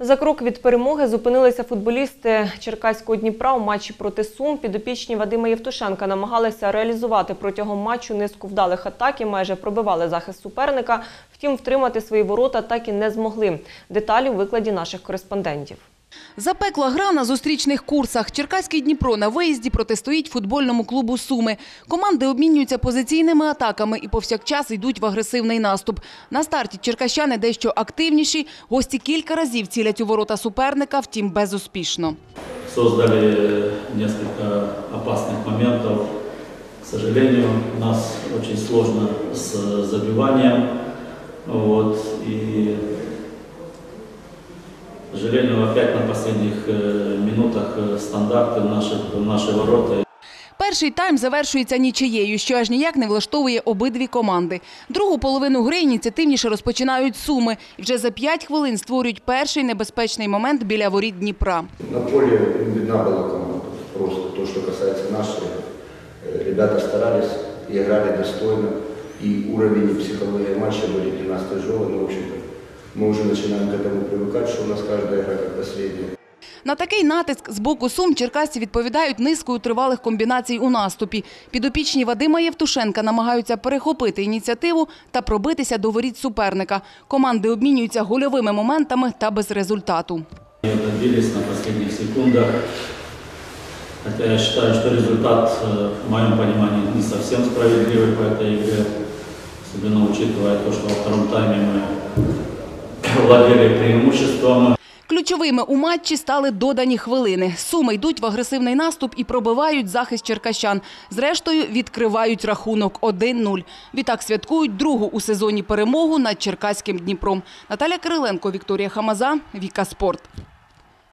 За крок від перемоги зупинилися футболісти Черкаського Дніпра у матчі проти Сум. Підопічні Вадима Євтушенка намагалися реалізувати протягом матчу низку вдалих атак і майже пробивали захист суперника. Втім, втримати свої ворота так і не змогли. Деталі у викладі наших кореспондентів. Запекла гра на зустрічних курсах. Черкаський Дніпро на виїзді протистоїть футбольному клубу «Суми». Команди обмінюються позиційними атаками і повсякчас йдуть в агресивний наступ. На старті черкащани дещо активніші. Гості кілька разів цілять у ворота суперника, втім безуспішно. Создали несколько опасных моментов. К сожалению, у нас очень сложно с забиванием. И, к сожалению, опять на последних минутах стандарти в наші ворота. Перший тайм завершується нічиєю, що аж ніяк не влаштовує обидві команди. Другу половину гри ініціативніше розпочинають «Суми». І вже за 5 хвилин створюють перший небезпечний момент біля воріт Дніпра. На полі видна була команда. Просто то, що касається нашої. Ребята старались і грали достойно. І уровень і психологія матча були для нас тяжелі. Но, в общем-то, ми вже починаємо к этому привикати, що у нас кожна гра як остання. На такий натиск з боку Сум черкасці відповідають низкою тривалих комбінацій у наступі. Підопічні Вадима Євтушенка намагаються перехопити ініціативу та пробитися до воріт суперника. Команди обмінюються гольовими моментами та без результату. Добились на останніх секундах. Хотя я считаю, что результат, в моем понимании, не совсем справедливый по этой игре. Особенно учитывая то, что во втором тайме мы владели преимуществом. Ключовими у матчі стали додані хвилини. Суми йдуть в агресивний наступ і пробивають захист черкащан. Зрештою, відкривають рахунок 1-0. Відтак святкують другу у сезоні перемогу над Черкаським Дніпром. Наталя Кириленко, Вікторія Хамаза, Віка Спорт.